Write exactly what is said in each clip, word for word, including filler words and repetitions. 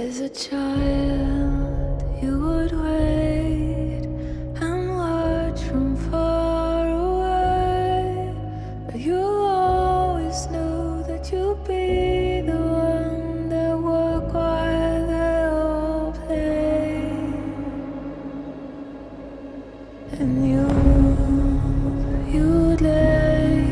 As a child, you would wait and watch from far away, but you always knew that you'd be the one that would while they all play. And you, you'd lay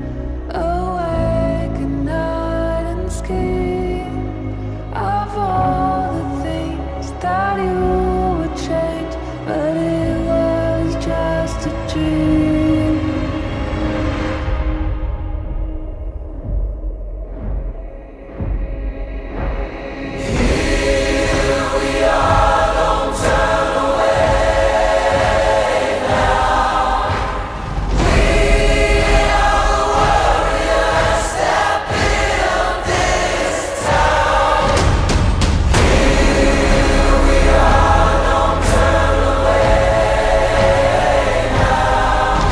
awake at night and scheme of all the things that you would change, but it was just a dream. Here we are, don't turn away now. We are the warriors that build this town. Here we are, don't turn away now.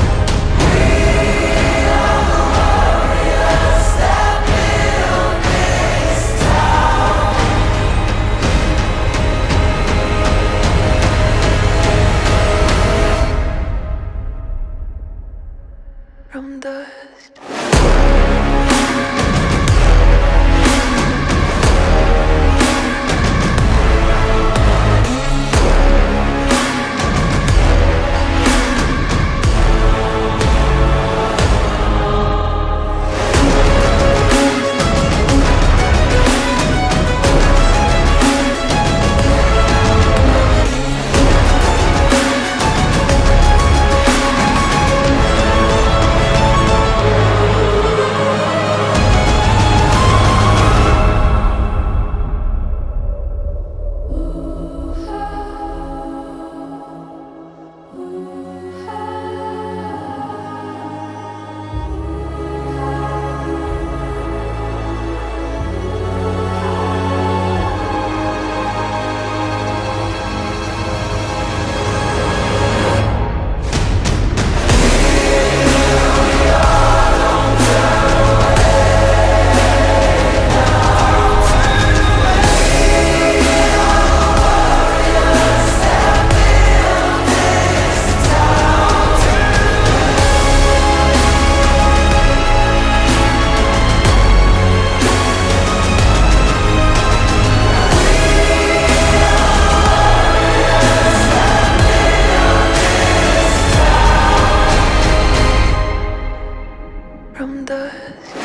We are the warriors that build this town. From dust. From dust.